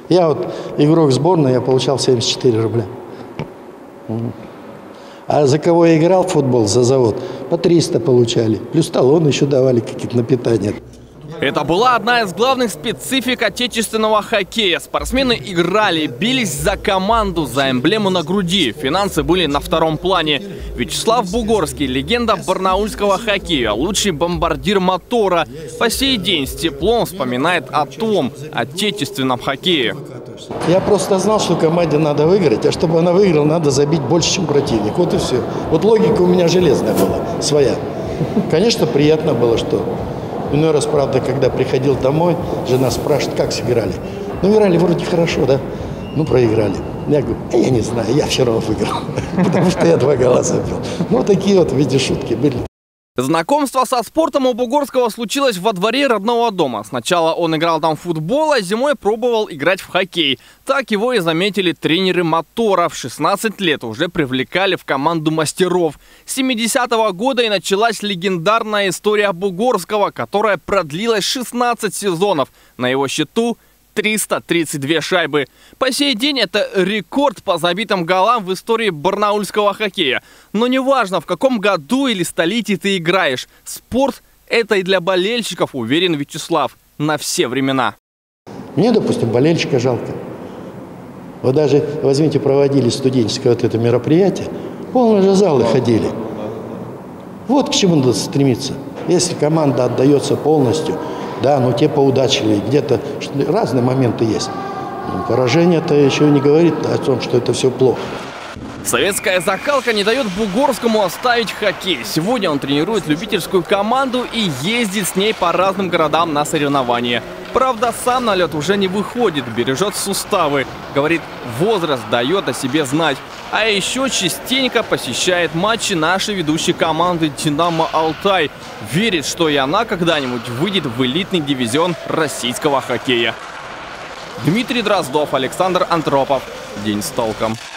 Я вот игрок сборной, я получал 74 рубля. А за кого я играл в футбол, за завод, по 300 получали. Плюс талоны еще давали какие-то на питание. Это была одна из главных специфик отечественного хоккея. Спортсмены играли, бились за команду, за эмблему на груди. Финансы были на втором плане. Вячеслав Бугорский – легенда барнаульского хоккея, лучший бомбардир мотора. По сей день с теплом вспоминает о том отечественном хоккее. Я просто знал, что команде надо выиграть, а чтобы она выиграла, надо забить больше, чем противник. Вот и все. Вот логика у меня железная была, своя. Конечно, приятно было, что... Иной раз, правда, когда приходил домой, жена спрашивает, как сыграли. Ну, играли вроде хорошо, да? Ну, проиграли. Я говорю, я не знаю, я все равно выиграл, потому что я 2 гола забил. Ну, такие вот, видите, шутки были. Знакомство со спортом у Бугорского случилось во дворе родного дома. Сначала он играл там в футбол, а зимой пробовал играть в хоккей. Так его и заметили тренеры мотора. В 16 лет уже привлекали в команду мастеров. С 70-го года и началась легендарная история Бугорского, которая продлилась 16 сезонов. На его счету 332 шайбы. По сей день это рекорд по забитым голам в истории барнаульского хоккея. Но неважно, в каком году или столетии ты играешь, спорт – это и для болельщиков, уверен Вячеслав, на все времена. Мне, допустим, болельщика жалко. Вот даже, возьмите, проводили студенческое вот это мероприятие, полные же залы ходили. Вот к чему надо стремиться. Если команда отдается полностью, да, но те поудачили, где-то разные моменты есть. Поражение-то еще не говорит о том, что это все плохо. Советская закалка не дает Бугорскому оставить хоккей. Сегодня он тренирует любительскую команду и ездит с ней по разным городам на соревнования. Правда, сам на лед уже не выходит, бережет суставы. Говорит, возраст дает о себе знать. А еще частенько посещает матчи нашей ведущей команды «Динамо Алтай». Верит, что и она когда-нибудь выйдет в элитный дивизион российского хоккея. Дмитрий Дроздов, Александр Антропов. День с толком.